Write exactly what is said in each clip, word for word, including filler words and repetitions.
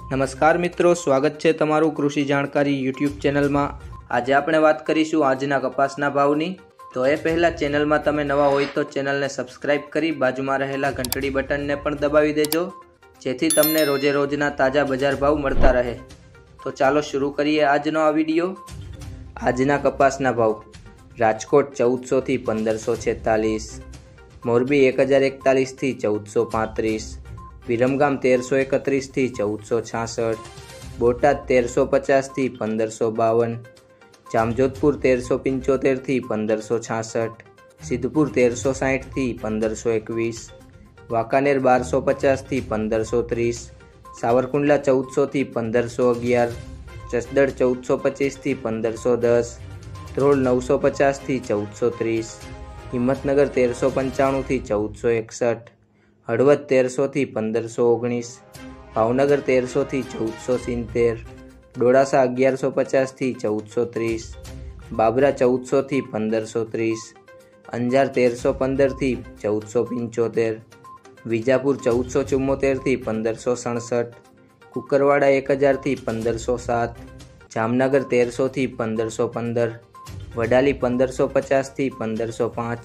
નમસ્કાર મિત્રો, સ્વાગત છે તમારું કૃષિ જાણકારી યુટ્યુબ ચેનલમાં। આજે આપણે વાત કરીશું આજના કપાસના ભાવની। તો એ પહેલાં ચેનલમાં તમે નવા હોય તો ચેનલને સબસ્ક્રાઇબ કરી બાજુમાં રહેલા ઘંટડી બટનને પણ દબાવી દેજો, જેથી તમને રોજે રોજના તાજા બજાર ભાવ મળતા રહે। તો ચાલો શરૂ કરીએ આજનો આ વિડીયો। આજના કપાસના ભાવ: રાજકોટ ચૌદસોથી પંદરસો છેતાલીસ, મોરબી એક હજાર એકતાલીસથી ચૌદસો પાંત્રીસ, વિરમગામ તેરસો એકત્રીસથી ચૌદસો છાસઠ, બોટાદ તેરસો પચાસથી પંદરસો બાવન, જામજોધપુર તેરસો પંચોતેરથી પંદરસો છાસઠ, સિદ્ધપુર તેરસો સાઠથી પંદરસો એકવીસ, વાંકાનેર બારસો પચાસથી પંદરસો ત્રીસ, સાવરકુંડલા ચૌદસોથી પંદરસો અગિયાર, જસદણ ચૌદસો પચીસથી પંદરસો દસ, ધ્રોલ નવસો પચાસથી ચૌદસો ત્રીસ, હિંમતનગર તેરસો પંચાણુંથી ચૌદસો એકસઠ, હળવદ તેરસોથી પંદરસો ઓગણીસ, ભાવનગર તેરસોથી ચૌદસો સિત્તેર, ડોળાસા અગિયારસો પચાસથી ચૌદસો ત્રીસ, બાબરા ચૌદસોથી પંદરસો ત્રીસ, અંજાર તેરસો પંદરથી ચૌદસો પંચોતેર, વિજાપુર ચૌદસો ચુમ્મોતેરથી પંદરસો સડસઠ, કુકરવાડા એક હજારથી પંદરસો સાત, જામનગર તેરસોથી પંદરસો પંદર, વડાલી પંદરસો પચાસથી પંદરસો પાંચ,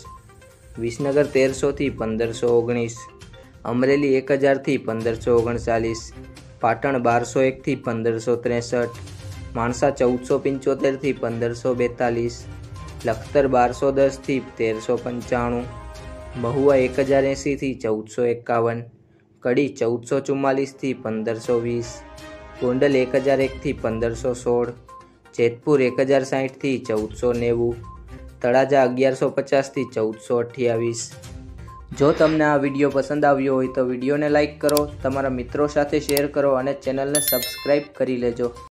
વિસનગર તેરસોથી પંદરસો ઓગણીસ, અમરેલી એક હજારથી પંદરસો ઓગણચાલીસ, પાટણ બારસો એકથી પંદરસો ત્રેસઠ, માણસા ચૌદસો પંચોતેરથી પંદરસો બેતાલીસ, લખતર બારસો દસથી તેરસો પંચાણું, મહુવા એક હજાર એંસીથી ચૌદસો એકાવન, કડી ચૌદસો ચુમ્માલીસથી પંદરસો વીસ, ગોંડલ એક હજાર એકથી પંદરસો સોળ, જેતપુર એક હજાર સાઠથી ચૌદસો નેવું, તળાજા અગિયારસો પચાસથી ચૌદસો અઠ્યાવીસ। જો તમને આ વિડીયો પસંદ આવ્યો હોય તો વિડીયોને લાઇક કરો, તમારા મિત્રો સાથે શેર કરો અને ચેનલને સબસ્ક્રાઈબ કરી લેજો।